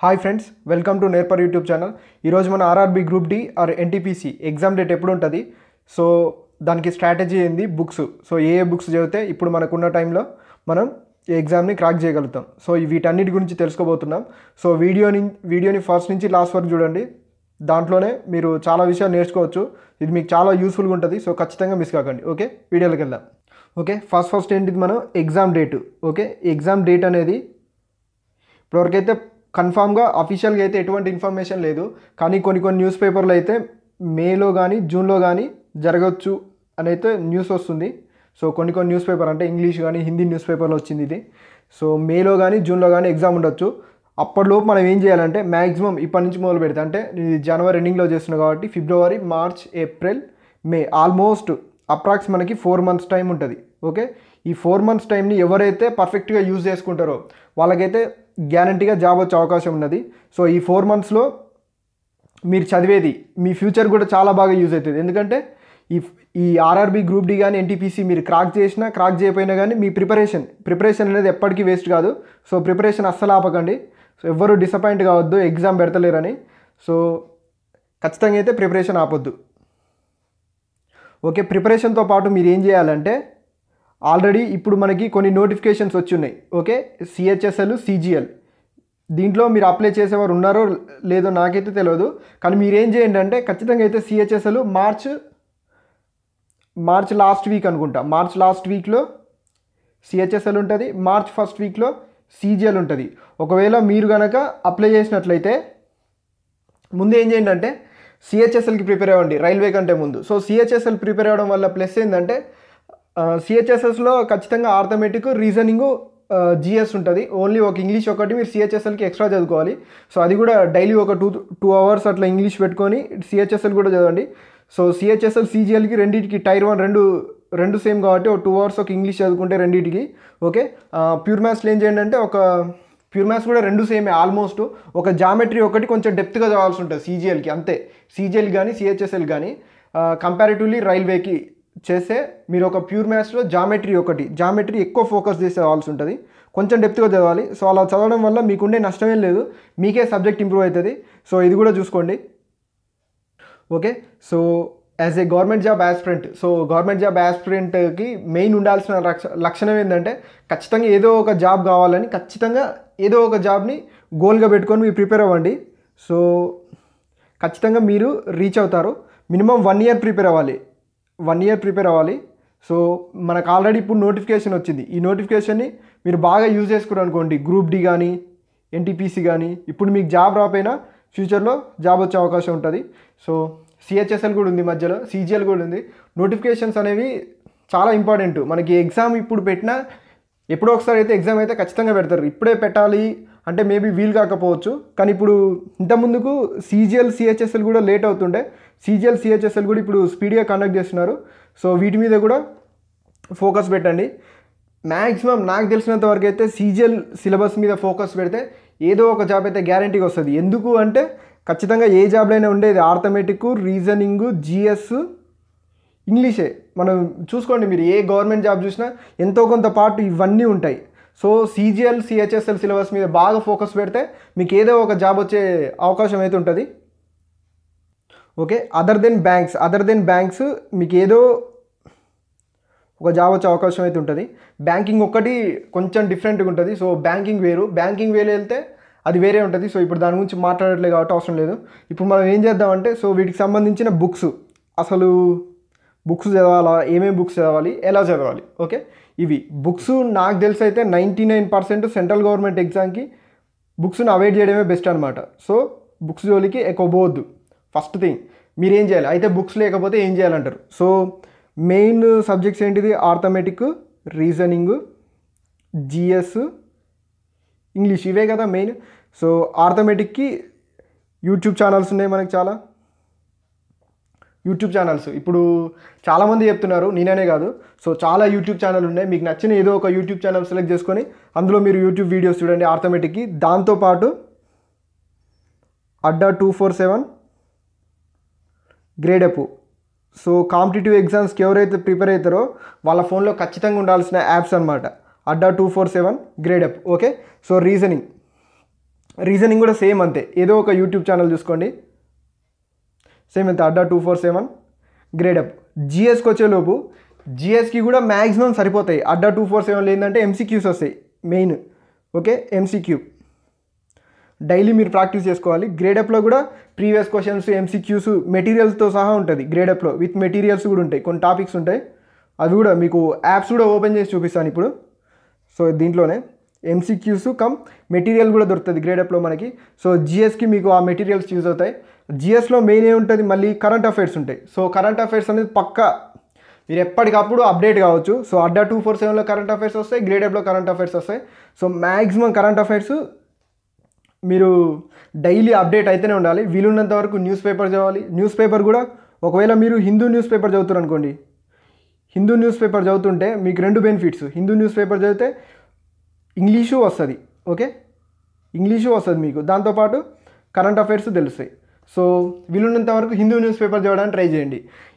Hi friends, welcome to నేర్పర్ YouTube channel. ఈరోజు మన RRB group D or NTPC exam date ఎప్పుడు ఉంటుంది, సో దానికి స్ట్రాటజీ ఏంది, బుక్స్, సో ఏ బుక్స్ చదివితే ఇప్పుడు మనకున్న టైంలో మనం ఈ ఎగ్జామ్ని క్రాక్ చేయగలుగుతాం. సో వీటన్నిటి గురించి తెలుసుకోబోతున్నాం. సో వీడియోని ఫస్ట్ నుంచి లాస్ట్ వరకు చూడండి. దాంట్లోనే మీరు చాలా విషయాలు నేర్చుకోవచ్చు. ఇది మీకు చాలా యూస్ఫుల్గా ఉంటుంది. సో ఖచ్చితంగా మిస్ కాకండి. ఓకే, వీడియోలోకి వెళ్దాం. ఓకే, ఫస్ట్ ఏంటిది మనం exam date. Okay, exam date అనేది ఇప్పటివరకైతే కన్ఫామ్గా అఫీషియల్గా అయితే ఎటువంటి ఇన్ఫర్మేషన్ లేదు. కానీ కొన్ని న్యూస్ పేపర్లు అయితే మేలో కానీ జూన్లో కానీ జరగవచ్చు అని అయితే న్యూస్ వస్తుంది. సో కొన్ని న్యూస్ పేపర్ అంటే ఇంగ్లీష్ కానీ హిందీ న్యూస్ పేపర్లో వచ్చింది ఇది. సో మేలో కానీ జూన్లో కానీ ఎగ్జామ్ ఉండొచ్చు. అప్పటిలోపు మనం ఏం చేయాలంటే మ్యాక్సిమం ఇప్పటి నుంచి మొదలు పెడితే, అంటే ఇది జనవరి ఎండింగ్లో చేస్తున్నాం కాబట్టి ఫిబ్రవరి, March, April, May, almost approx మనకి 4 months టైం ఉంటుంది. ఓకే, ఈ 4 months టైంని ఎవరైతే పర్ఫెక్ట్గా యూజ్ చేసుకుంటారో వాళ్ళకైతే గ్యారంటీగా జాబ్ వచ్చే అవకాశం ఉన్నది. సో ఈ 4 monthsలో మీరు చదివేది మీ ఫ్యూచర్ కూడా చాలా బాగా యూజ్ అవుతుంది. ఎందుకంటే ఈ ఆర్ఆర్బీ గ్రూప్ డి కానీ ఎన్టీపీసీ మీరు క్రాక్ చేసినా క్రాక్ చేయకపోయినా కానీ మీ ప్రిపరేషన్ అనేది ఎప్పటికీ వేస్ట్ కాదు. సో ప్రిపరేషన్ అస్సలు ఆపకండి. సో ఎవ్వరూ డిసప్పాయింట్ కావద్దు ఎగ్జామ్ పెడతలేరని. సో ఖచ్చితంగా అయితే ప్రిపరేషన్ ఆపొద్దు. ఓకే, ప్రిపరేషన్తో పాటు మీరు ఏం చేయాలంటే, ఆల్రెడీ ఇప్పుడు మనకి కొన్ని నోటిఫికేషన్స్ వచ్చి ఉన్నాయి. ఓకే, సిహెచ్ఎస్ఎల్, సిజిఎల్, దీంట్లో మీరు అప్లై చేసేవారు ఉన్నారో లేదో నాకైతే తెలియదు. కానీ మీరు ఏం చేయండి అంటే ఖచ్చితంగా అయితే సిహెచ్ఎస్ఎల్ మార్చ్ లాస్ట్ వీక్ అనుకుంటా, మార్చ్ లాస్ట్ వీక్లో సిహెచ్ఎస్ఎల్ ఉంటుంది, మార్చ్ ఫస్ట్ వీక్లో సిజిఎల్ ఉంటుంది. ఒకవేళ మీరు కనుక అప్లై చేసినట్లయితే ముందు ఏం చేయండి అంటే సిహెచ్ఎస్ఎల్కి ప్రిపేర్ అవ్వండి రైల్వే కంటే ముందు. సో సిహెచ్ఎస్ఎల్ ప్రిపేర్ అవ్వడం వల్ల ప్లస్ ఏంటంటే సిహెచ్ఎస్ఎస్లో ఖచ్చితంగా ఆర్థమెటిక్, రీజనింగ్, జిఎస్ ఉంటుంది. ఓన్లీ ఒక ఇంగ్లీష్ ఒకటి మీరు సిహెచ్ఎస్ఎల్కి ఎక్స్ట్రా చదువుకోవాలి. సో అది కూడా డైలీ ఒక 2 hours అట్లా ఇంగ్లీష్ పెట్టుకొని సిహెచ్ఎస్ఎల్ కూడా చదవండి. సో సిహెచ్ఎస్ఎల్, సిజిఎల్కి రెండింటికి టైర్ 1 రెండు సేమ్ కాబట్టి ఒక 2 hours ఒక ఇంగ్లీష్ చదువుకుంటే రెండింటికి. ఓకే, ప్యూర్ మ్యాథ్స్లో ఏం చేయండి అంటే ప్యూర్ మ్యాథ్స్ కూడా రెండు సేమే ఆల్మోస్ట్. ఒక జామెట్రీ ఒకటి కొంచెం డెప్త్గా చదవాల్సి ఉంటుంది సిజిఎల్కి, అంతే. సిజిఎల్ కానీ సిహెచ్ఎస్ఎల్ కానీ కంపారిటివ్లీ రైల్వేకి చేస్తే మీరు ఒక ప్యూర్ మ్యాథ్స్లో జామెట్రీ ఎక్కువ ఫోకస్ చేసి చదవాల్సి ఉంటుంది, కొంచెం డెప్త్గా చదవాలి. సో అలా చదవడం వల్ల మీకుండే నష్టమేం లేదు, మీకే సబ్జెక్ట్ ఇంప్రూవ్ అవుతుంది. సో ఇది కూడా చూసుకోండి. Okay, so as a government job aspirant, so government job యాస్పిరెంట్కి మెయిన్ ఉండాల్సిన లక్షణం ఏంటంటే ఖచ్చితంగా ఏదో ఒక జాబ్ కావాలని, ఖచ్చితంగా ఏదో ఒక జాబ్ని గోల్గా పెట్టుకొని మీరు ప్రిపేర్ అవ్వండి. సో ఖచ్చితంగా మీరు రీచ్ అవుతారు. మినిమం 1 year ప్రిపేర్ అవ్వాలి. సో మనకు ఆల్రెడీ ఇప్పుడు నోటిఫికేషన్ వచ్చింది. ఈ నోటిఫికేషన్ని మీరు బాగా యూజ్ చేసుకున్నారు అనుకోండి, గ్రూప్ డి కానీ ఎన్టీపీసీ కానీ, ఇప్పుడు మీకు జాబ్ రాకపోయినా ఫ్యూచర్లో జాబ్ వచ్చే అవకాశం ఉంటుంది. సో సిహెచ్ఎస్ఎల్ కూడా ఉంది, మధ్యలో సిజిఎల్ కూడా ఉంది. నోటిఫికేషన్స్ అనేవి చాలా ఇంపార్టెంట్. మనకి ఎగ్జామ్ ఇప్పుడు పెట్టినా ఎప్పుడో ఒకసారి అయితే ఎగ్జామ్ అయితే ఖచ్చితంగా పెడతారు. ఇప్పుడే పెట్టాలి అంటే మేబీ వీలు కాకపోవచ్చు. కానీ ఇప్పుడు ఇంతకుముందుకు సిజిఎల్, సిహెచ్ఎస్ఎల్ కూడా లేట్ అవుతుండే. సిజిఎల్, సిహెచ్ఎస్ఎల్ కూడా ఇప్పుడు స్పీడ్గా కండక్ట్ చేస్తున్నారు. సో వీటి మీద కూడా ఫోకస్ పెట్టండి. మ్యాక్సిమం నాకు తెలిసినంత వరకు అయితే సిజిఎల్ సిలబస్ మీద ఫోకస్ పెడితే ఏదో ఒక జాబ్ అయితే గ్యారంటీగా వస్తుంది. ఎందుకు అంటే ఖచ్చితంగా ఏ జాబ్లో అయినా ఉండేది ఆర్థమెటిక్, రీజనింగ్, జిఎస్, ఇంగ్లీషే. మనం చూసుకోండి, మీరు ఏ గవర్నమెంట్ జాబ్ చూసినా ఎంతో కొంత పార్ట్ ఇవన్నీ ఉంటాయి. సో సిజిఎల్, సిహెచ్ఎస్ఎల్ సిలబస్ మీద బాగా ఫోకస్ పెడితే మీకు ఏదో ఒక జాబ్ వచ్చే అవకాశం అయితే ఉంటుంది. ఓకే, అదర్ దెన్ బ్యాంక్స్ మీకు ఏదో ఒక జాబ్ వచ్చే అవకాశం అయితే ఉంటుంది. బ్యాంకింగ్ ఒక్కటి కొంచెం డిఫరెంట్గా ఉంటుంది. సో బ్యాంకింగ్ వేలో వెళ్తే అది వేరే ఉంటుంది. సో ఇప్పుడు దాని గురించి మాట్లాడట్లేదు కాబట్టి అవసరం లేదు. ఇప్పుడు మనం ఏం చేద్దామంటే, సో వీటికి సంబంధించిన అసలు బుక్స్ చదవాలా, ఏమేమి బుక్స్ చదవాలి, ఎలా చదవాలి. ఓకే, ఇవి బుక్స్ నాకు తెలిసి అయితే 99% సెంట్రల్ గవర్నమెంట్ ఎగ్జామ్కి బుక్స్ని అవాయిడ్ చేయడమే బెస్ట్ అనమాట. సో బుక్స్ జోలికి ఎక్కువ పోవద్దు. ఫస్ట్ థింగ్ మీరు ఏం చేయాలి అయితే, బుక్స్ లేకపోతే ఏం చేయాలంటారు. సో మెయిన్ సబ్జెక్ట్స్ ఏంటిది, ఆర్థమెటిక్, రీజనింగ్, జిఎస్, ఇంగ్లీష్, ఇవే కదా మెయిన్. సో ఆర్థమెటిక్కి యూట్యూబ్ ఛానల్స్ ఉన్నాయి మనకి, చాలా యూట్యూబ్ ఛానల్స్ ఇప్పుడు చాలామంది చెప్తున్నారు, నేననే కాదు. సో చాలా యూట్యూబ్ ఛానల్ ఉన్నాయి. మీకు నచ్చిన ఏదో ఒక యూట్యూబ్ ఛానల్ సెలెక్ట్ చేసుకొని అందులో మీరు యూట్యూబ్ వీడియోస్ చూడండి ఆర్థమెటిక్కి. దాంతోపాటు అడ్డా 247, గ్రేడప్. సో కాంపిటేటివ్ ఎగ్జామ్స్కి ఎవరైతే ప్రిపేర్ అవుతారో వాళ్ళ ఫోన్లో ఖచ్చితంగా ఉండాల్సిన యాప్స్ అనమాట Adda 247, Gradeup. Okay, so reasoning reasoning కూడా సేమ్ అంతే, ఏదో ఒక యూట్యూబ్ ఛానల్ చూసుకోండి, సేమ్ అంతే అడ్డా 247 గ్రేడప్. జిఎస్కి వచ్చేలోపు జిఎస్కి కూడా మ్యాక్సిమం సరిపోతాయి. అడ్డా 247లో ఏంటంటే ఎంసీక్యూస్ వస్తాయి మెయిన్. ఓకే, ఎంసీక్యూ డైలీ మీరు ప్రాక్టీస్ చేసుకోవాలి. గ్రేడప్లో కూడా ప్రీవియస్ క్వశ్చన్స్, ఎంసీక్యూస్, మెటీరియల్స్తో సహా ఉంటుంది. గ్రేడప్లో విత్ మెటీరియల్స్ కూడా ఉంటాయి, కొన్ని టాపిక్స్ ఉంటాయి. అది కూడా మీకు యాప్స్ కూడా ఓపెన్ చేసి చూపిస్తాను ఇప్పుడు. సో దీంట్లోనే ఎంసీక్యూస్ కమ్ మెటీరియల్ కూడా దొరుకుతుంది గ్రేడప్లో మనకి. సో జిఎస్కి మీకు ఆ మెటీరియల్స్ యూజ్ అవుతాయి. జిఎస్లో మెయిన్ ఏముంటుంది, మళ్ళీ కరెంట్ అఫైర్స్ ఉంటాయి. సో కరెంట్ అఫైర్స్ అనేది పక్కా మీరు ఎప్పటికప్పుడు అప్డేట్ కావచ్చు. సో అడ్డా 247లో కరెంట్ అఫైర్స్ వస్తాయి, గ్రేడప్లో కరెంట్ అఫైర్స్ వస్తాయి. సో మ్యాక్సిమం కరెంట్ అఫైర్స్ మీరు డైలీ అప్డేట్ అయితేనే ఉండాలి. వీలున్నంత వరకు న్యూస్ పేపర్ చదవాలి. న్యూస్ పేపర్ కూడా ఒకవేళ మీరు హిందూ న్యూస్ పేపర్ చదువుతారు అనుకోండి, హిందూ న్యూస్ పేపర్ చదువుతుంటే మీకు 2 బెనిఫిట్స్. హిందూ న్యూస్ పేపర్ చదివితే ఇంగ్లీషు వస్తుంది. ఓకే, ఇంగ్లీషు వస్తుంది మీకు, దాంతోపాటు కరెంట్ అఫైర్స్ తెలుస్తాయి. సో వీలున్నంత వరకు హిందూ న్యూస్ పేపర్ చదవడానికి ట్రై చేయండి.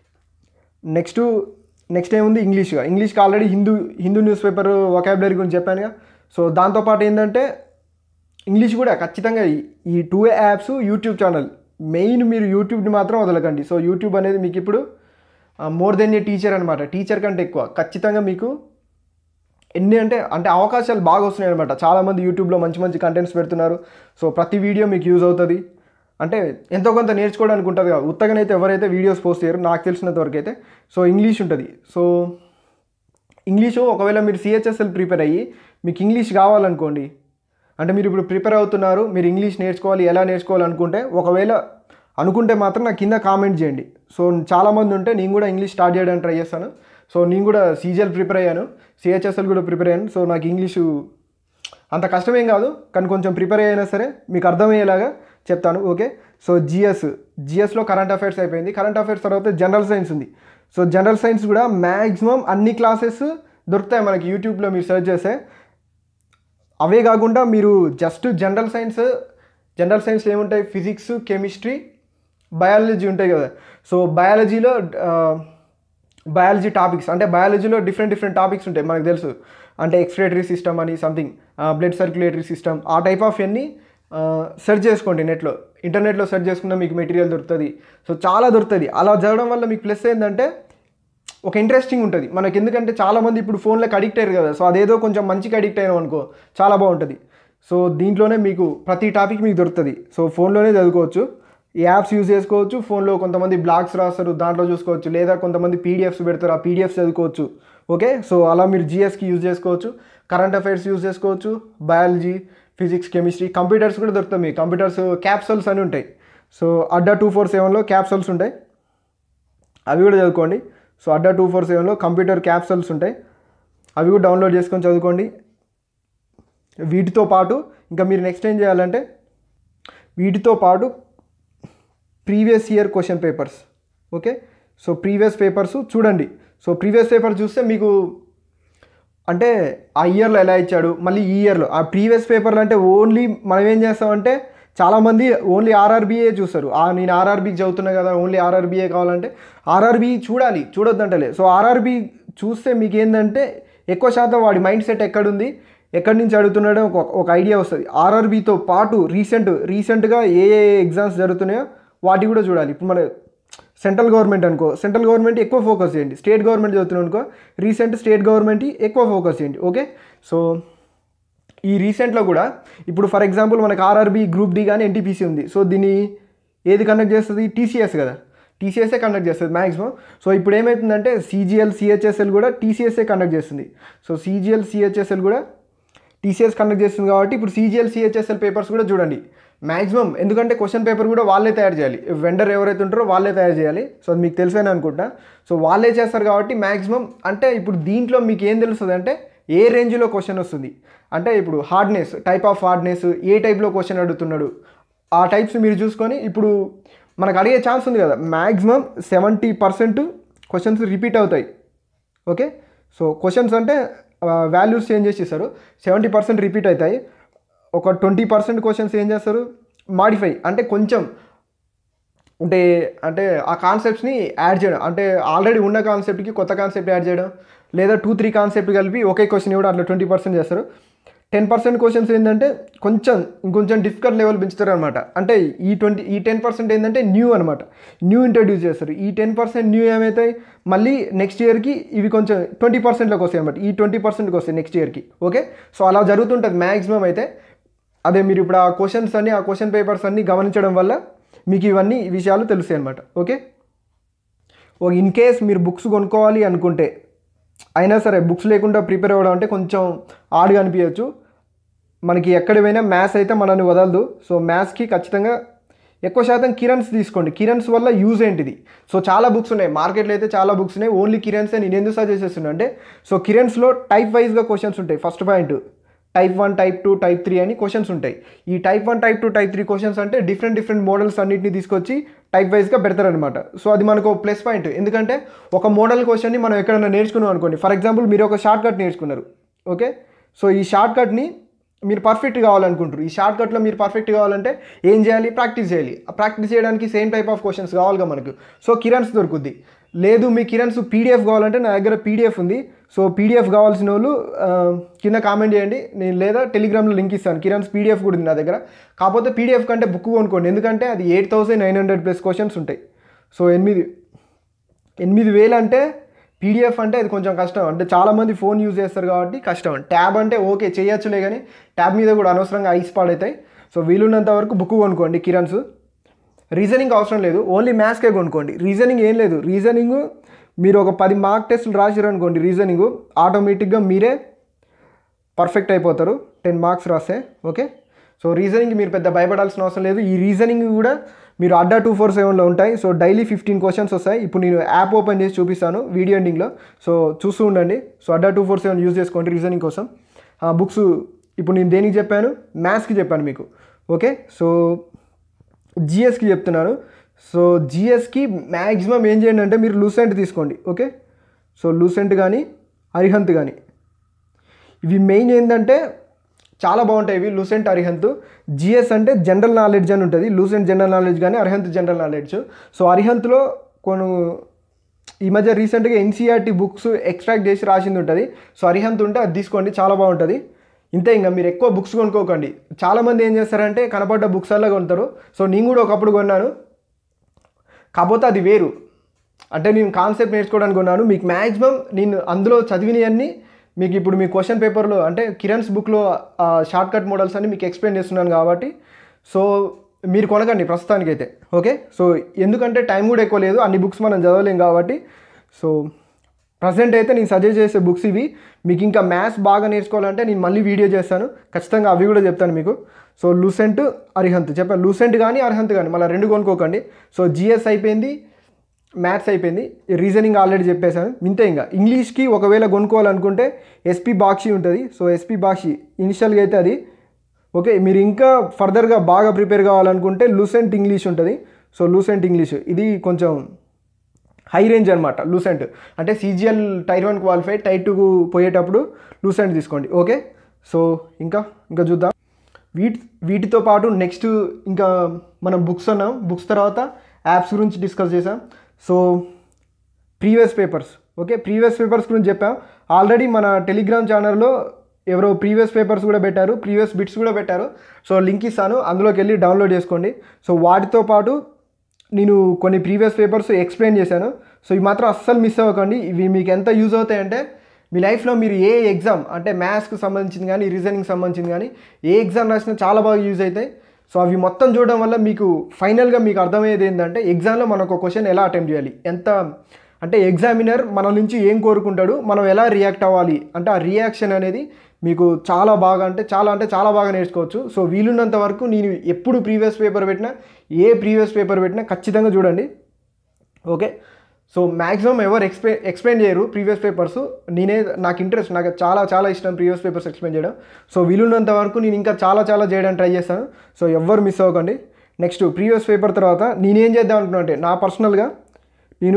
నెక్స్ట్ ఏముంది, ఇంగ్లీష్కి already Hindu newspaper vocabulary గురించి చెప్పానుగా. సో దాంతోపాటు ఏంటంటే ఇంగ్లీష్ కూడా ఖచ్చితంగా ఈ 2 యాప్స్, యూట్యూబ్ ఛానల్ మెయిన్. మీరు యూట్యూబ్ని మాత్రం వదలకండి. సో యూట్యూబ్ అనేది మీకు ఇప్పుడు మోర్ దెన్ ఏ టీచర్ అనమాట. టీచర్ కంటే ఎక్కువ ఖచ్చితంగా మీకు ఎన్ని అంటే అవకాశాలు బాగా వస్తున్నాయి అనమాట. చాలామంది యూట్యూబ్లో మంచి మంచి కంటెంట్స్ పెడుతున్నారు. సో ప్రతి వీడియో మీకు యూజ్ అవుతుంది. అంటే ఎంతో కొంత నేర్చుకోవడానికి ఉంటుంది కదా, ఉత్తగానైతే ఎవరైతే వీడియోస్ పోస్ట్ చేయరు నాకు తెలిసినంత వరకు అయితే. సో ఇంగ్లీష్ ఉంటుంది. సో ఇంగ్లీషు ఒకవేళ మీరు సిహెచ్ఎస్ఎల్ ప్రిపేర్ అయ్యి మీకు ఇంగ్లీష్ కావాలనుకోండి, అంటే మీరు ఇప్పుడు ప్రిపేర్ అవుతున్నారు, మీరు ఇంగ్లీష్ నేర్చుకోవాలి, ఎలా నేర్చుకోవాలి అనుకుంటే మాత్రం నాకు కింద కామెంట్ చేయండి. సో చాలామంది ఉంటే నేను కూడా ఇంగ్లీష్ స్టార్ట్ చేయడానికి ట్రై చేస్తాను. సో నేను కూడా సీజీఎల్ ప్రిపేర్ అయ్యాను, సిహెచ్ఎస్ఎల్ కూడా ప్రిపేర్ అయ్యాను. సో నాకు ఇంగ్లీషు అంత కష్టమేం కాదు, కానీ కొంచెం ప్రిపేర్ అయినా సరే మీకు అర్థమయ్యేలాగా చెప్తాను. ఓకే, సో జిఎస్లో కరెంట్ అఫైర్స్ అయిపోయింది. కరెంట్ అఫైర్స్ తర్వాత జనరల్ సైన్స్ ఉంది. సో జనరల్ సైన్స్ కూడా మ్యాక్సిమం అన్ని క్లాసెస్ దొరుకుతాయి మనకి యూట్యూబ్లో మీరు సెర్చ్ చేస్తే. అవే కాకుండా మీరు జస్ట్ జనరల్ సైన్స్ ఏముంటాయి, ఫిజిక్స్, కెమిస్ట్రీ, బయాలజీ ఉంటాయి కదా. సో బయాలజీ టాపిక్స్, అంటే బయాలజీలో డిఫరెంట్ టాపిక్స్ ఉంటాయి మనకు తెలుసు. అంటే ఎక్స్క్రిటరీ సిస్టమ్ అని సంథింగ్, బ్లడ్ సర్క్యులేటరీ సిస్టమ్, ఆ టైప్ ఆఫ్ అన్ని సెర్చ్ చేసుకోండి ఇంటర్నెట్లో సెర్చ్ చేసుకున్న మీకు మెటీరియల్ దొరుకుతుంది. సో చాలా దొరుకుతుంది. అలా చదవడం వల్ల మీకు ప్లస్ ఏంటంటే ఒక ఇంట్రెస్టింగ్ ఉంటుంది మనకి. ఎందుకంటే చాలామంది ఇప్పుడు ఫోన్లోకి అడిక్ట్ అయ్యారు కదా. సో అదేదో కొంచెం మంచిగా అడిక్ట్ అయినాం అనుకో చాలా బాగుంటుంది. సో దీంట్లోనే మీకు ప్రతి టాపిక్ మీకు దొరుకుతుంది. సో ఫోన్లోనే చదువుకోవచ్చు, ఈ యాప్స్ యూజ్ చేసుకోవచ్చు. ఫోన్లో కొంతమంది బ్లాగ్స్ రాస్తారు, దాంట్లో చూసుకోవచ్చు. లేదా కొంతమంది పీడిఎఫ్స్ పెడతారు, ఆ పీడిఎఫ్స్ చదువుకోవచ్చు. ఓకే, సో అలా మీరు జిఎస్కి యూజ్ చేసుకోవచ్చు, కరెంట్ అఫైర్స్ యూజ్ చేసుకోవచ్చు, బయాలజీ, ఫిజిక్స్, కెమిస్ట్రీ, కంప్యూటర్స్ కూడా దొరుకుతాయి మీకు. కంప్యూటర్స్ క్యాప్సల్స్ అని ఉంటాయి. సో అడ్డా 247లో క్యాప్సల్స్ ఉంటాయి, అవి కూడా చదువుకోండి. సో అడ్డా 247లో కంప్యూటర్ క్యాప్సల్స్ ఉంటాయి, అవి కూడా డౌన్లోడ్ చేసుకొని చదువుకోండి. వీటితో పాటు ఇంకా మీరు నెక్స్ట్ ఏం చేయాలంటే వీటితో పాటు previous year question papers. Okay, so previous papers చూడండి. సో ప్రీవియస్ పేపర్ చూస్తే మీకు అంటే ఆ ఇయర్లో ఎలా ఇచ్చాడు, మళ్ళీ ఈ ఇయర్లో ఆ ప్రీవియస్ పేపర్లు అంటే ఓన్లీ మనం ఏం చేస్తామంటే చాలామంది ఓన్లీ ఆర్ఆర్బీఏ చూస్తారు. నేను ఆర్ఆర్బీకి చదువుతున్నా కదా, ఓన్లీ ఆర్ఆర్బీఏ కావాలంటే ఆర్ఆర్బీ చూడొద్దంటలే. సో ఆర్ఆర్బీ చూస్తే మీకు ఏంటంటే ఎక్కువ శాతం వాడి మైండ్ సెట్ ఎక్కడుంది, ఎక్కడి నుంచి అడుగుతున్నాడో ఒక ఐడియా వస్తుంది. ఆర్ఆర్బీతో పాటు రీసెంట్గా ఏ ఎగ్జామ్స్ జరుగుతున్నాయో వాటి కూడా చూడాలి. ఇప్పుడు మన సెంట్రల్ గవర్నమెంట్ ఎక్కువ ఫోకస్ చేయండి. స్టేట్ గవర్నమెంట్ చదువుతున్నాం అనుకో, స్టేట్ గవర్నమెంట్ ఎక్కువ ఫోకస్ చేయండి. ఓకే, సో ఈ రీసెంట్లో కూడా ఇప్పుడు ఫర్ ఎగ్జాంపుల్ మనకు ఆర్ఆర్బీ గ్రూప్ డి కానీ ఎన్టీపీసీ ఉంది. సో దీన్ని ఏది కండక్ట్ చేస్తుంది, టీసీఎస్ కదా, టీసీఎస్ఏ కండక్ట్ చేస్తుంది మ్యాక్సిమం. సో ఇప్పుడు ఏమవుతుందంటే సీజీఎల్, సిహెచ్ఎస్ఎల్ కూడా టీసీఎస్ఏ కండక్ట్ చేస్తుంది. సో సీజీఎల్, సిహెచ్ఎస్ఎల్ కూడా టీసీఎస్ కండక్ట్ చేస్తుంది కాబట్టి ఇప్పుడు సీజీఎల్, సిహెచ్ఎస్ఎల్ పేపర్స్ కూడా చూడండి మ్యాక్సిమం. ఎందుకంటే క్వశ్చన్ పేపర్ కూడా వాళ్ళే తయారు చేయాలి, వెండర్ ఎవరైతే ఉంటారో వాళ్ళే తయారు చేయాలి. సో అది మీకు తెలిసేనే అనుకుంటా. సో వాళ్ళే చేస్తారు కాబట్టి మ్యాక్సిమం అంటే ఇప్పుడు దీంట్లో మీకు ఏం తెలుస్తుంది అంటే ఏ రేంజ్లో క్వశ్చన్ వస్తుంది, అంటే ఇప్పుడు హార్డ్నెస్, టైప్ ఆఫ్ హార్డ్నెస్, ఏ టైప్లో క్వశ్చన్ అడుగుతున్నాడు, ఆ టైప్స్ మీరు చూసుకొని ఇప్పుడు మనకు అడిగే ఛాన్స్ ఉంది కదా. మ్యాక్సిమం 70% క్వశ్చన్స్ రిపీట్ అవుతాయి. ఓకే, సో క్వశ్చన్స్ అంటే వాల్యూస్ చేంజ్ చేసేస్తారు, 70% రిపీట్ అవుతాయి. ఒక 20% క్వశ్చన్స్ ఏం చేస్తారు, మాడిఫై అంటే కొంచెం అంటే ఆ కాన్సెప్ట్స్ని యాడ్ చేయడం, అంటే ఆల్రెడీ ఉన్న కాన్సెప్ట్కి కొత్త కాన్సెప్ట్ యాడ్ చేయడం, లేదా 2-3 కాన్సెప్ట్ కలిపి ఒకే క్వశ్చన్ ఇవ్వడం, అట్లా 20% చేస్తారు. 10% క్వశ్చన్స్ ఏంటంటే ఇంకొంచెం డిఫికల్ట్ లెవెల్ పెంచుతారు అనమాట. అంటే ఈ 10% ఏంటంటే న్యూ అనమాట, న్యూ ఇంట్రడ్యూస్ చేస్తారు. ఈ 10% న్యూ ఏమవుతాయి మళ్ళీ నెక్స్ట్ ఇయర్కి ఇవి కొంచెం 20%లోకి వస్తాయి అనమాట. ఈ 20%కి వస్తాయి నెక్స్ట్ ఇయర్కి. ఓకే, సో అలా జరుగుతుంటుంది మ్యాక్సిమం అయితే. అదే మీరు ఇప్పుడు ఆ క్వశ్చన్ పేపర్స్ అన్నీ గమనించడం వల్ల మీకు ఇవన్నీ విషయాలు తెలుస్తాయి అనమాట. ఓకే, ఇన్ కేస్ మీరు బుక్స్ కొనుక్కోవాలి అనుకుంటే అయినా సరే బుక్స్ లేకుండా ప్రిపేర్ అవ్వడం అంటే కొంచెం హార్డ్గా అనిపించవచ్చు. మనకి ఎక్కడ పోయినా మ్యాథ్స్ అయితే మనల్ని వదలదు. సో మ్యాథ్స్కి ఖచ్చితంగా ఎక్కువ శాతం కిరణ్స్ తీసుకోండి. కిరణ్స్ వల్ల యూజ్ ఏంటిది? సో చాలా బుక్స్ ఉన్నాయి మార్కెట్లో, అయితే చాలా బుక్స్ ఉన్నాయి. ఓన్లీ కిరణ్సే నేను ఎందుకు సజెస్ట్ చేస్తున్నా అంటే, సో కిరణ్స్లో టైప్ వైజ్గా క్వశ్చన్స్ ఉంటాయి. First point type 1, type 2, type 3 అని క్వశ్చన్స్ ఉంటాయి. ఈ టైప్ 1, టైప్ 2, టైప్ 3 క్వశ్చన్స్ అంటే డిఫరెంట్ మోడల్స్ అన్నింటినీ తీసుకొచ్చి టైప్ వైజ్గా పెడతారనమాట. సో అది మనకు ప్లస్ పాయింట్. ఎందుకంటే ఒక మోడల్ క్వశ్చన్ని మనం ఎక్కడైనా నేర్చుకున్నాం అనుకోండి, ఫర్ ఎగ్జాంపుల్ మీరు ఒక షార్ట్ కట్ నేర్చుకున్నారు. ఓకే, సో ఈ షార్ట్ కట్ని మీరు పర్ఫెక్ట్ కావాలనుకుంటారు. ఈ షార్ట్ కట్లో మీరు పర్ఫెక్ట్ కావాలంటే ఏం చేయాలి? ప్రాక్టీస్ చేయాలి. ఆ ప్రాక్టీస్ చేయడానికి సేమ్ టైప్ ఆఫ్ క్వశ్చన్స్ కావాలిగా మనకు. సో కిరణ్స్ దొరుకుద్ది. లేదు మీ కిరణ్స్ పీడిఎఫ్ కావాలంటే నా దగ్గర పీడిఎఫ్ ఉంది. సో పీడిఎఫ్ కావాల్సిన వాళ్ళు కింద కామెంట్ చేయండి, నేను లేదా టెలిగ్రామ్లో లింక్ ఇస్తాను. కిరణ్స్ పీడిఎఫ్ కూడా ఉంది నా దగ్గర. కాకపోతే పీడిఎఫ్ కంటే బుక్ కొనుక్కోండి, ఎందుకంటే అది 8,900+ క్వశ్చన్స్ ఉంటాయి. సో 8,000 అంటే పీడిఎఫ్ అంటే అది కొంచెం కష్టం. అంటే చాలామంది ఫోన్ యూజ్ చేస్తారు కాబట్టి కష్టం. ట్యాబ్ అంటే ఓకే చేయొచ్చులే, కానీ ట్యాబ్ మీద కూడా అనవసరంగా ఐస్ పాడవుతాయి. సో వీలున్నంత వరకు బుక్ కొనుక్కోండి కిరణ్స్. రీజనింగ్ అవసరం లేదు, ఓన్లీ మ్యాథ్స్కే కొనుక్కోండి. రీజనింగ్ ఏం లేదు, రీజనింగ్ మీరు ఒక 10 మార్క్ టెస్టులు రాసిరు అనుకోండి, రీజనింగ్ ఆటోమేటిక్గా మీరే పర్ఫెక్ట్ అయిపోతారు 10 మార్క్స్ రాస్తే. ఓకే, సో రీజనింగ్ మీరు పెద్ద భయపడాల్సిన అవసరం లేదు. ఈ రీజనింగ్ కూడా మీరు అడ్డా 247లో ఉంటాయి. సో డైలీ 15 క్వశ్చన్స్ వస్తాయి. ఇప్పుడు నేను యాప్ ఓపెన్ చేసి చూపిస్తాను వీడియో ఎండింగ్లో, సో చూస్తూ ఉండండి. సో అడ్డా 247 యూజ్ చేసుకోండి రీజనింగ్ కోసం. బుక్స్ ఇప్పుడు నేను దేనికి చెప్పాను? మ్యాథ్స్కి చెప్పాను మీకు. ఓకే, సో జిఎస్కి చెప్తున్నాను. సో జిఎస్కి మ్యాక్సిమం ఏం చేయండి అంటే మీరు లూసెంట్ తీసుకోండి. ఓకే, సో లూసెంట్ కానీ అరిహంత్ కానీ ఇవి మెయిన్ ఏంటంటే చాలా బాగుంటాయి ఇవి, లూసెంట్ అరిహంత్. జిఎస్ అంటే జనరల్ నాలెడ్జ్ అని ఉంటుంది, లూసెంట్ జనరల్ నాలెడ్జ్ కానీ అరిహంత్ జనరల్ నాలెడ్జ్. సో అరిహంత్లో ఈ మధ్య రీసెంట్గా ఎన్సీఆర్టీ బుక్స్ ఎక్స్ట్రాక్ట్ చేసి రాసింది ఉంటుంది. సో అరిహంత్ ఉంటే అది తీసుకోండి, చాలా బాగుంటుంది. ఇంతే, ఇంకా మీరు ఎక్కువ బుక్స్ కొనుక్కోకండి. చాలామంది ఏం చేస్తారంటే కనపడ్డ బుక్స్ అలా కొంటారు. సో నేను కూడా ఒకప్పుడు కొన్నాను, కాకపోతే అది వేరు. అంటే నేను కాన్సెప్ట్ నేర్చుకోవడానికి కొన్నాను. మీకు మ్యాక్సిమం నేను అందులో చదివినవన్నీ మీకు ఇప్పుడు మీ క్వశ్చన్ పేపర్లో అంటే కిరణ్స్ బుక్లో షార్ట్ కట్ మోడల్స్ అన్ని మీకు ఎక్స్ప్లెయిన్ చేస్తున్నాను కాబట్టి సో మీరు కొనకండి ప్రస్తుతానికైతే. ఓకే, సో ఎందుకంటే టైం కూడా ఎక్కువ లేదు, అన్ని బుక్స్ మనం చదవలేం కాబట్టి. సో ప్రజెంట్ అయితే నేను సజెస్ట్ చేసే బుక్స్ ఇవి. మీకు ఇంకా మ్యాథ్స్ బాగా నేర్చుకోవాలంటే నేను మళ్ళీ వీడియో చేస్తాను, ఖచ్చితంగా అవి కూడా చెప్తాను మీకు. సో లూసెంట్ అరిహంత్ చెప్పాను, లూసెంట్ కానీ అరిహంత్ కానీ మళ్ళీ 2 కొనుక్కోకండి. సో జిఎస్ అయిపోయింది, మ్యాథ్స్ అయిపోయింది, రీజనింగ్ ఆల్రెడీ చెప్పేశాను. ఇంతే, ఇంకా ఇంగ్లీష్కి ఒకవేళ కొనుక్కోవాలనుకుంటే ఎస్పీ బాక్షి ఉంటుంది. సో ఎస్పీ బాక్షి ఇనిషియల్గా అయితే అది. ఓకే, మీరు ఇంకా ఫర్దర్గా బాగా ప్రిపేర్ కావాలనుకుంటే లూసెంట్ ఇంగ్లీష్ ఉంటుంది. సో లూసెంట్ ఇంగ్లీష్ ఇది కొంచెం హై రేంజ్ అనమాట. లూసెంట్ అంటే CGL టైర్ 1 క్వాలిఫైడ్, టైర్ 2 పోయేటప్పుడు లూసెంట్ తీసుకోండి. ఓకే, సో ఇంకా చూద్దాం. వీటితో పాటు నెక్స్ట్ ఇంకా మనం బుక్స్ అన్నాం, బుక్స్ తర్వాత యాప్స్ గురించి డిస్కస్ చేసాం. So previous papers, okay previous papers గురించి చెప్పాం ఆల్రెడీ. మన టెలిగ్రామ్ ఛానల్లో ఎవరో ప్రీవియస్ పేపర్స్ కూడా పెట్టారు, ప్రీవియస్ బిట్స్ కూడా పెట్టారు. సో లింక్ ఇస్తాను, అందులోకి వెళ్ళి డౌన్లోడ్ చేసుకోండి. సో వాటితో పాటు నేను కొన్ని ప్రీవియస్ పేపర్స్ ఎక్స్ప్లెయిన్ చేశాను. సో ఇవి మాత్రం అస్సలు మిస్ అవ్వకండి. ఇవి మీకు ఎంత యూజ్ అవుతాయంటే మీ లైఫ్లో మీరు ఏ ఎగ్జామ్ అంటే మ్యాథ్స్కి సంబంధించింది కానీ రీజనింగ్ సంబంధించింది కానీ ఏ ఎగ్జామ్ రాసినా చాలా బాగా యూజ్ అవుతాయి. సో అవి మొత్తం చూడడం వల్ల మీకు ఫైనల్గా మీకు అర్థమయ్యేది ఏంటంటే ఎగ్జామ్లో మనకు ఒక క్వశ్చన్ ఎలా అటెంప్ట్ చేయాలి, ఎంత అంటే ఎగ్జామినర్ మన నుంచి ఏం కోరుకుంటాడు, మనం ఎలా రియాక్ట్ అవ్వాలి అంటే ఆ రియాక్షన్ అనేది మీకు చాలా బాగా నేర్చుకోవచ్చు. సో వీలున్నంత వరకు నేను ఎప్పుడు ప్రీవియస్ పేపర్ పెట్టినా ఏ ప్రీవియస్ పేపర్ పెట్టినా ఖచ్చితంగా చూడండి. ఓకే, సో మ్యాక్సిమం ఎవరు ఎక్స్ప్లెయిన్ చేయరు ప్రీవియస్ పేపర్స్. నాకు ఇంట్రెస్ట్, నాకు చాలా ఇష్టం ప్రీవియస్ పేపర్స్ ఎక్స్ప్లెయిన్ చేయడం. సో వీలున్నంత వరకు నేను ఇంకా చాలా చేయడానికి ట్రై చేస్తాను. సో ఎవ్వరు మిస్ అవ్వకండి. నెక్స్ట్ ప్రీవియస్ పేపర్ తర్వాత నేనేం చేద్దాం అనుకున్నా అంటే నా పర్సనల్గా నేను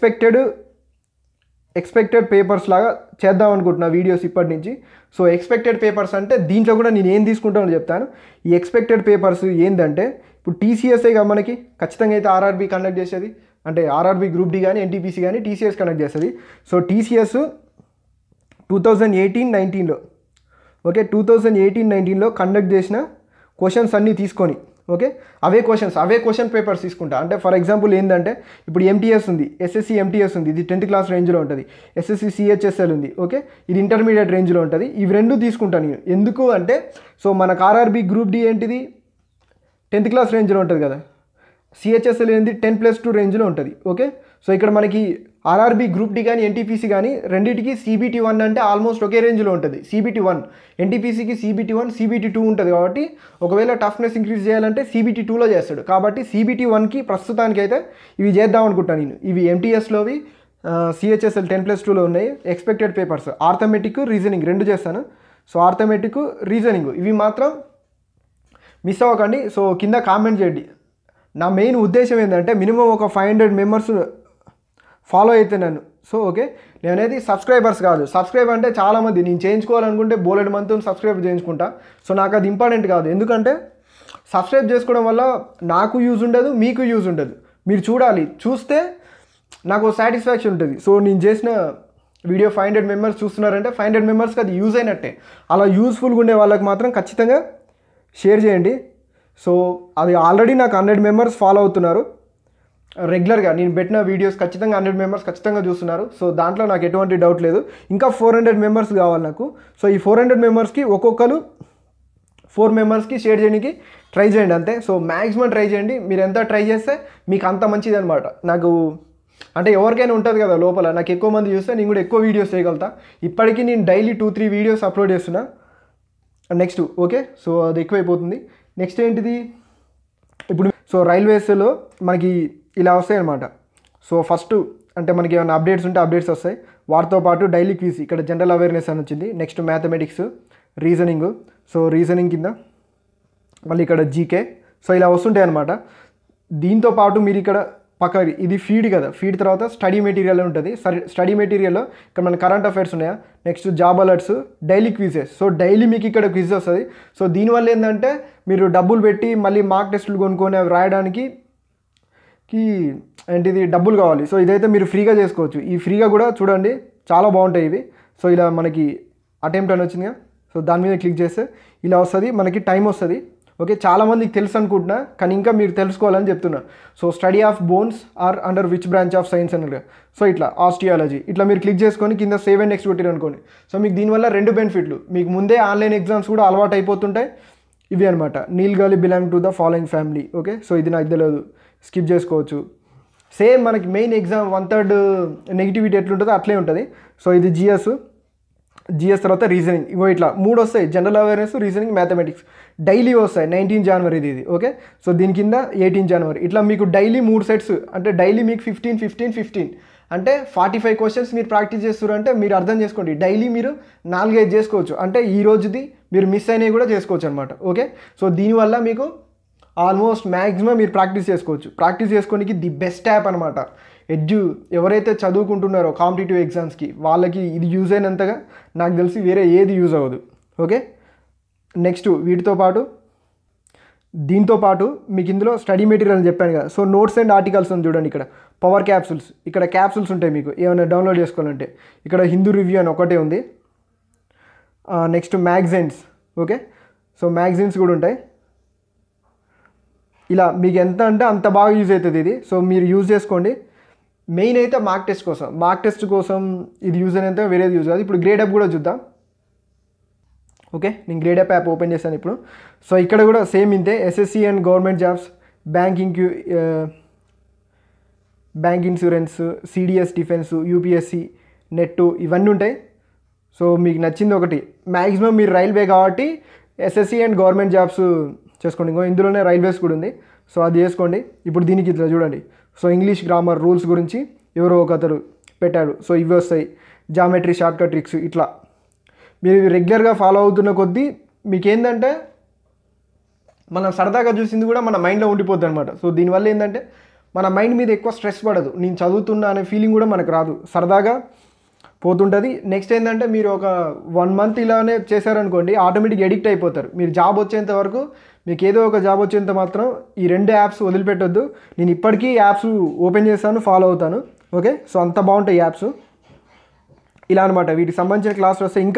ఎక్స్పెక్టెడ్ పేపర్స్ లాగా చేద్దాం అనుకుంటున్నా వీడియోస్ ఇప్పటి నుంచి. సో ఎక్స్పెక్టెడ్ పేపర్స్ అంటే దీంట్లో కూడా నేను ఏం తీసుకుంటానో చెప్తాను. ఈ ఎక్స్పెక్టెడ్ పేపర్స్ ఏంటంటే ఇప్పుడు TCSగా మనకి ఖచ్చితంగా అయితే RRB కండక్ట్ చేసేది, అంటే RRB గ్రూప్ D కానీ NTPC కానీ TCS కండక్ట్ చేస్తుంది. సో TCS 2018-19లో ఓకే 2018-19లో కండక్ట్ చేసిన క్వశ్చన్స్ అన్నీ తీసుకొని ఓకే అవే క్వశ్చన్ పేపర్స్ తీసుకుంటా. అంటే ఫర్ ఎగ్జాంపుల్ ఏంటంటే ఇప్పుడు ఎంటీఎస్ ఉంది, ఎస్ఎస్సి ఎంటీఎస్ ఉంది, ఇది 10th క్లాస్ రేంజ్లో ఉంటుంది. ఎస్ఎస్సి సిహెచ్ఎస్ఎల్ ఉంది, ఓకే ఇది ఇంటర్మీడియట్ రేంజ్లో ఉంటుంది. ఇవి రెండు తీసుకుంటాను నేను. ఎందుకు అంటే సో మనకు ఆర్ఆర్బి గ్రూప్ డి ఏంటిది 10th క్లాస్ రేంజ్లో ఉంటుంది కదా, సిహెచ్ఎస్ఎల్ ఏంటి 10+2 రేంజ్లో ఉంటుంది. ఓకే సో ఇక్కడ మనకి ఆర్ఆర్బి గ్రూప్ డి కానీ ఎన్టీపీసీ కానీ రెండింటికి CBT1 అంటే ఆల్మోస్ట్ ఒకే రేంజ్లో ఉంటుంది. CBT1 ఎన్టీపీసీకి CBT1 CBT2 ఉంటుంది. కాబట్టి ఒకవేళ టఫ్నెస్ ఇంక్రీజ్ చేయాలంటే CBT2లో చేస్తాడు. కాబట్టి CBT1కి ప్రస్తుతానికి అయితే ఇవి చేద్దాం అనుకుంటాను నేను. ఇవి ఎంటీఎస్లోవి సిహెచ్ఎస్ఎల్ 10+2లో ఉన్నాయి. ఎక్స్పెక్టెడ్ పేపర్స్ ఆర్థమెటిక్ రీజనింగ్ రెండు చేస్తాను. సో ఆర్థమెటిక్ రీజనింగ్ ఇవి మాత్రం మిస్ అవ్వకండి. సో కింద కామెంట్ చేయండి. నా మెయిన్ ఉద్దేశం ఏంటంటే మినిమం ఒక 500 మెంబర్స్ ఫాలో అయితే నన్ను. సో ఓకే నేనేది సబ్స్క్రైబర్స్ కాదు. సబ్స్క్రైబ్ అంటే చాలామంది నేను చేయించుకోవాలనుకుంటే బోలెడ్ మంత్ సబ్స్క్రైబ్ చేయించుకుంటా. సో నాకు అది ఇంపార్టెంట్ కాదు. ఎందుకంటే సబ్స్క్రైబ్ చేసుకోవడం వల్ల నాకు యూజ్ ఉండదు, మీకు యూజ్ ఉండదు. మీరు చూడాలి, చూస్తే నాకు సాటిస్ఫాక్షన్ ఉంటుంది. సో నేను చేసిన వీడియో 500 మెంబర్స్ చూస్తున్నారంటే 500 మెంబర్స్కి అది యూజ్ అయినట్టే. అలా యూస్ఫుల్గా ఉండే వాళ్ళకి మాత్రం ఖచ్చితంగా షేర్ చేయండి. సో అది ఆల్రెడీ నాకు 100 మెంబర్స్ ఫాలో అవుతున్నారు రెగ్యులర్గా. నేను పెట్టిన వీడియోస్ ఖచ్చితంగా 100 మెంబర్స్ ఖచ్చితంగా చూస్తున్నారు. సో దాంట్లో నాకు ఎటువంటి డౌట్ లేదు. ఇంకా 400 మెంబర్స్ కావాలి నాకు. సో ఈ 400 మెంబర్స్కి ఒక్కొక్కరు 4 మెంబర్స్కి షేర్ చేయడానికి ట్రై చేయండి అంతే. సో మ్యాక్సిమం ట్రై చేయండి. మీరు ఎంత ట్రై చేస్తే మీకు అంత మంచిది అనమాట. నాకు అంటే ఎవరికైనా ఉంటుంది కదా లోపల, నాకు ఎక్కువ మంది చూస్తే నేను కూడా ఎక్కువ వీడియోస్ చేయగలుగుతా. ఇప్పటికీ నేను డైలీ 2-3 వీడియోస్ అప్లోడ్ చేస్తున్నా నెక్స్ట్. ఓకే సో అది ఎక్కువైపోతుంది. నెక్స్ట్ ఏంటిది ఇప్పుడు సో రైల్వేస్లో మనకి ఇలా వస్తాయి అన్నమాట. సో ఫస్ట్ అంటే మనకి ఏమైనా అప్డేట్స్ ఉంటే అప్డేట్స్ వస్తాయి. వాటితో పాటు డైలీ క్విజ్ ఇక్కడ జనరల్ అవేర్నెస్ అని వచ్చింది. Next mathematics, reasoning. So reasoning కింద మళ్ళీ ఇక్కడ జీకే. సో ఇలా వస్తుంటాయి అన్నమాట. దీంతో పాటు మీరు ఇక్కడ పక్క ఇది ఫీడ్ కదా, ఫీడ్ తర్వాత స్టడీ మెటీరియల్ ఉంటుంది. స్టడీ మెటీరియల్లో ఇక్కడ మన కరెంట్ అఫైర్స్ ఉన్నాయా, next job alerts, daily quizzes. So daily మీకు ఇక్కడ క్విజ్ వస్తుంది. సో దీనివల్ల ఏంటంటే మీరు డబ్బులు పెట్టి మళ్ళీ మార్క్ టెస్టులు కొనుక్కొని అవి రాయడానికి ఏంటిది డబ్బులు కావాలి. సో ఇదైతే మీరు ఫ్రీగా చేసుకోవచ్చు. ఈ ఫ్రీగా కూడా చూడండి చాలా బాగుంటాయి ఇవి. సో ఇలా మనకి అటెంప్ట్ అని వచ్చిందిగా, సో దాని మీద క్లిక్ చేస్తే ఇలా వస్తుంది, మనకి టైం వస్తుంది. ఓకే చాలామందికి తెలుసు అనుకుంటున్నా, కానీ ఇంకా మీరు తెలుసుకోవాలని చెప్తున్నా. So study of bones are under which branch of science అన్నారు. సో ఇట్లా ఆస్టియాలజీ ఇట్లా మీరు క్లిక్ చేసుకొని కింద సేవ్ అండ్ నెక్స్ట్ కొట్టిరు అనుకోండి. సో మీకు దీనివల్ల 2 బెనిఫిట్లు. మీకు ముందే ఆన్లైన్ ఎగ్జామ్స్ కూడా అలవాటు అయిపోతుంటాయి. ఇవి అనమాట. Nilgai belong to the following family. Okay so ఇది నాకు తెలియదు, స్కిప్ చేసుకోవచ్చు. సేమ్ మనకి మెయిన్ ఎగ్జామ్ 1/3 నెగిటివిటీ ఎట్లుంటుందో అట్లే ఉంటుంది. సో ఇది జిఎస్ తర్వాత రీజనింగ్. ఇగో ఇట్లా 3 వస్తాయి, general awareness, reasoning, mathematics. Daily వస్తాయి. 19 జనవరి ఇది. ఓకే సో దీని కింద 18 జనవరి ఇట్లా మీకు డైలీ 3 సెట్స్. అంటే డైలీ మీకు 15 అంటే 45 క్వశ్చన్స్ మీరు ప్రాక్టీస్ చేస్తారంటే మీరు అర్థం చేసుకోండి. డైలీ మీరు 4-5 చేసుకోవచ్చు. అంటే ఈ రోజుది మీరు మిస్ అయినవి కూడా చేసుకోవచ్చు అనమాట. ఓకే సో దీనివల్ల మీకు ఆల్మోస్ట్ మ్యాక్సిమం మీరు ప్రాక్టీస్ చేసుకోవచ్చు. ప్రాక్టీస్ చేసుకోనికి ది బెస్ట్ యాప్ అనమాట ఎడ్యు. ఎవరైతే చదువుకుంటున్నారో కాంపిటేటివ్ ఎగ్జామ్స్కి వాళ్ళకి ఇది యూజ్ అయినంతగా నాకు తెలిసి వేరే ఏది యూజ్ అవ్వదు. ఓకే నెక్స్ట్ వీటితో పాటు దీంతో పాటు మీకు ఇందులో స్టడీ మెటీరియల్ అని చెప్పాను కదా. సో నోట్స్ అండ్ ఆర్టికల్స్ అని చూడండి. ఇక్కడ పవర్ క్యాప్సూల్స్, ఇక్కడ క్యాప్సూల్స్ ఉంటాయి మీకు ఏమైనా డౌన్లోడ్ చేసుకోవాలంటే. ఇక్కడ హిందూ రివ్యూ అని ఒకటే ఉంది. Next magazines. Okay so magazines కూడా ఉంటాయి. ఇలా మీకు ఎంత అంటే అంత బాగా యూజ్ అవుతుంది ఇది. సో మీరు యూజ్ చేసుకోండి. మెయిన్ అయితే మార్క్ టెస్ట్ కోసం ఇది యూజ్ అయినంత వేరేది యూజ్ కాదు. ఇప్పుడు గ్రేడ్ అప్ కూడా చూద్దాం. ఓకే నేను గ్రేడ్ అప్ యాప్ ఓపెన్ చేశాను ఇప్పుడు. సో ఇక్కడ కూడా సేమ్ ఇంతే. SSC and government jobs, bank insurance, CDS defence, UPSC, NET ఇవన్నీ ఉంటాయి. సో మీకు నచ్చింది ఒకటి. మ్యాక్సిమం మీరు రైల్వే కాబట్టి ఎస్ఎస్సి అండ్ గవర్నమెంట్ జాబ్స్ చేసుకోండి. ఇందులోనే రైల్వేస్ కూడా ఉంది. సో అది చేసుకోండి. ఇప్పుడు దీనికి ఇట్లా చూడండి. సో ఇంగ్లీష్ గ్రామర్ రూల్స్ గురించి ఎవరో ఒకరు పెట్టాడు. సో ఇవి వస్తాయి. Geometry shortcut tricks. ఇట్లా మీరు రెగ్యులర్గా ఫాలో అవుతున్న కొద్దీ మీకు ఏంటంటే మనం సరదాగా చూసింది కూడా మన మైండ్లో ఉండిపోద్ది అనమాట. సో దీనివల్ల ఏంటంటే మన మైండ్ మీద ఎక్కువ స్ట్రెస్ పడదు. నేను చదువుతున్నా అనే ఫీలింగ్ కూడా మనకు రాదు, సరదాగా పోతుంటుంది. నెక్స్ట్ ఏంటంటే మీరు ఒక 1 మంత్ ఇలానే చేశారనుకోండి ఆటోమేటిక్గా ఎడిక్ట్ అయిపోతారు. మీరు జాబ్ వచ్చేంత వరకు మీకు ఏదో ఒక జాబ్ వచ్చేంత మాత్రం ఈ 2 యాప్స్ వదిలిపెట్టొద్దు. నేను ఇప్పటికీ యాప్స్ ఓపెన్ చేస్తాను, ఫాలో అవుతాను. ఓకే సో అంత బాగుంటాయి యాప్స్. ఇలా అనమాట. వీటికి సంబంధించిన క్లాసులు వస్తే ఇంకా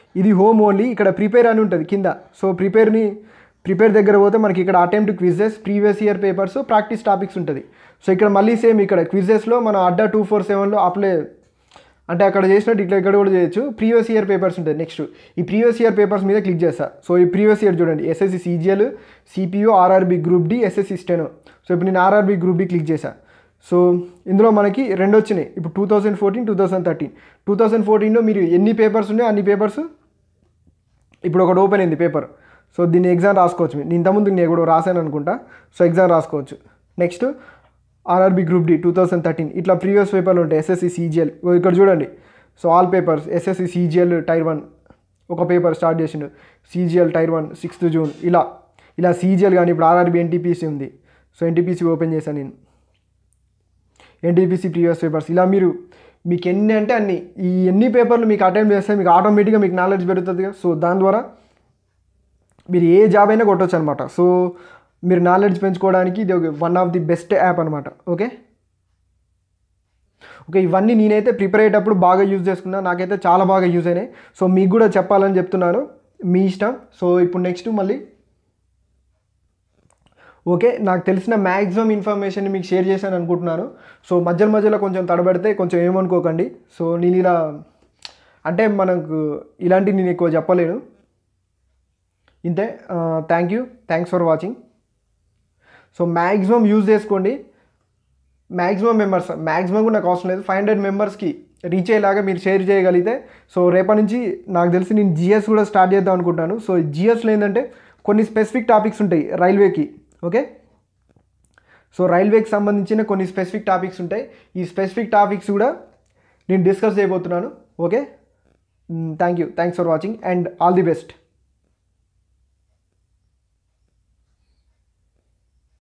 ఇది హోమ్ ఓన్లీ. ఇక్కడ ప్రిపేర్ అని ఉంటుంది కింద. సో ప్రిపేర్ దగ్గర పోతే మనకి ఇక్కడ attempt quizzes, previous year papers, practice topics ఉంటుంది. సో ఇక్కడ మళ్ళీ సేమ్ ఇక్కడ క్విజెస్లో మన అడ్డా 247లో అప్లై అంటే అక్కడ చేసినట్టు ఇక్కడ కూడా చేయొచ్చు. ప్రీవియస్ ఇయర్ పేపర్స్ ఉంటుంది. నెక్స్ట్ ఈ ప్రీవియస్ ఇయర్ పేపర్స్ మీద క్లిక్ చేస్తా. సో ఈ ప్రీవియస్ ఇయర్ చూడండి, SSC CGL, CPU, RRB group D, SSC steno. So ఇప్పుడు నేను ఆర్ఆర్బి గ్రూప్ డి క్లిక్ చేశా. సో ఇందులో మనకి 2 వచ్చినాయి. ఇప్పుడు 2014, 2013. 2014లో మీరు ఎన్ని పేపర్స్ ఉన్నాయో అన్ని పేపర్స్ ఇప్పుడు ఒకటి ఓపెన్ అయింది పేపర్. సో దీన్ని ఎగ్జామ్ రాసుకోవచ్చు. నేను ఇంతకుముందు నేను కూడా రాశాను అనుకుంటా. సో ఎగ్జామ్ రాసుకోవచ్చు. నెక్స్ట్ ఆర్ఆర్బి గ్రూప్ డి 2013 ఇట్లా ప్రీవియస్ పేపర్లు ఉంటాయి. ఎస్ఎస్సి సీజీఎల్ ఇక్కడ చూడండి. So all papers SSC CGL tier 1 ఒక పేపర్ స్టార్ట్ చేసిండు. సీజీఎల్ టైర్ 1 6th June ఇలా సీజీఎల్. కానీ ఇప్పుడు ఆర్ఆర్బి ఎన్టీపీసీ ఉంది. సో ఎన్టీపీసీ ఓపెన్ చేశాను నేను. ఎన్టీపీసీ ప్రీవియస్ పేపర్స్ ఇలా మీకు ఎన్ని అంటే అన్ని ఈ ఎన్ని పేపర్లు మీకు అటెంప్ట్ చేస్తే మీకు ఆటోమేటిక్గా మీకు నాలెడ్జ్ పెరుగుతుంది. సో దాని ద్వారా మీరు ఏ జాబ్ అయినా కొట్టవచ్చు అనమాట. సో మీరు నాలెడ్జ్ పెంచుకోవడానికి ఇది one of the best app అనమాట. ఓకే ఇవన్నీ నేనైతే ప్రిపేర్ అయ్యేటప్పుడు బాగా యూజ్ చేసుకున్నా. నాకైతే చాలా బాగా యూజ్ అయినాయి. సో మీకు కూడా చెప్పాలని చెప్తున్నాను, మీ ఇష్టం. సో ఇప్పుడు నెక్స్ట్ మళ్ళీ ఓకే నాకు తెలిసిన మ్యాక్సిమం ఇన్ఫర్మేషన్ మీకు షేర్ చేశాను అనుకుంటున్నాను. సో మధ్యలో కొంచెం తడబడితే కొంచెం ఏమనుకోకండి. సో నేను ఇలా అంటే మనకు ఇలాంటివి నేను ఎక్కువ చెప్పలేను. ఇంతే. Thanks for watching. So maximum use చేసుకోండి. మ్యాక్సిమం కూడా నాకు అవసరం లేదు. 500 మెంబర్స్కి రీచ్ అయ్యేలాగా మీరు షేర్ చేయగలిగితే సో రేపటి నుంచి నాకు తెలిసి నేను జిఎస్ కూడా స్టార్ట్ చేద్దాం అనుకుంటాను. సో జిఎస్లో ఏంటంటే కొన్ని స్పెసిఫిక్ టాపిక్స్ ఉంటాయి రైల్వేకి. ఓకే సో రైల్వేకి సంబంధించిన కొన్ని స్పెసిఫిక్ టాపిక్స్ ఉంటాయి. ఈ స్పెసిఫిక్ టాపిక్స్ కూడా నేను డిస్కస్ చేయబోతున్నాను. Okay thanks for watching and all the best.